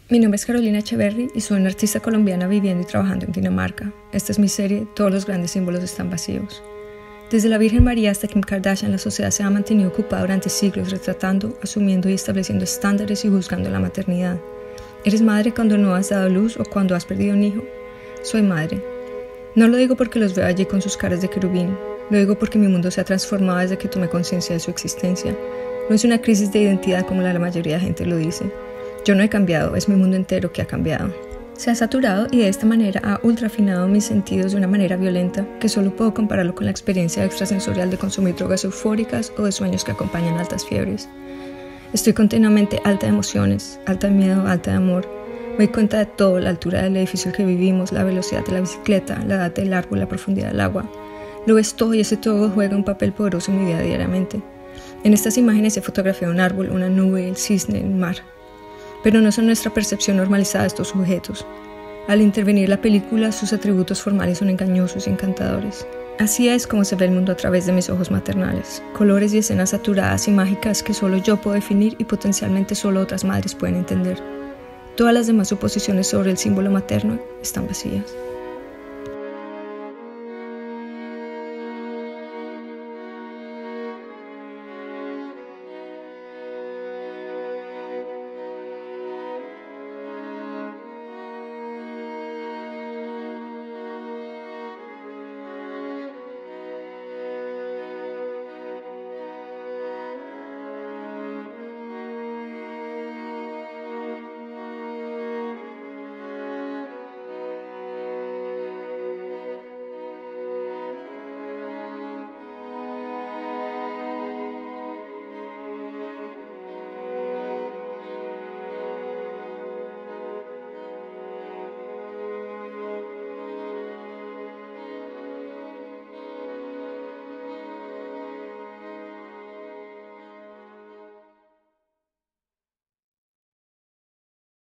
Mi nombre es Carolina Echeverry y soy una artista colombiana viviendo y trabajando en Dinamarca. Esta es mi serie Todos los grandes símbolos están vacíos. Desde la Virgen María hasta Kim Kardashian, la sociedad se ha mantenido ocupada durante siglos retratando, asumiendo y estableciendo estándares y juzgando la maternidad. ¿Eres madre cuando no has dado luz o cuando has perdido un hijo? Soy madre. No lo digo porque los veo allí con sus caras de querubín. Lo digo porque mi mundo se ha transformado desde que tomé conciencia de su existencia. No es una crisis de identidad como la mayoría de gente lo dice. Yo no he cambiado, es mi mundo entero que ha cambiado. Se ha saturado y de esta manera ha ultrafinado mis sentidos de una manera violenta que solo puedo compararlo con la experiencia extrasensorial de consumir drogas eufóricas o de sueños que acompañan altas fiebres. Estoy continuamente alta de emociones, alta de miedo, alta de amor. Me doy cuenta de todo, la altura del edificio en que vivimos, la velocidad de la bicicleta, la edad del árbol, la profundidad del agua. Lo ves todo y ese todo juega un papel poderoso en mi vida diariamente. En estas imágenes he fotografiado un árbol, una nube, el cisne, el mar. Pero no son nuestra percepción normalizada de estos sujetos. Al intervenir la película, sus atributos formales son engañosos y encantadores. Así es como se ve el mundo a través de mis ojos maternales. Colores y escenas saturadas y mágicas que solo yo puedo definir y potencialmente solo otras madres pueden entender. Todas las demás suposiciones sobre el símbolo materno están vacías.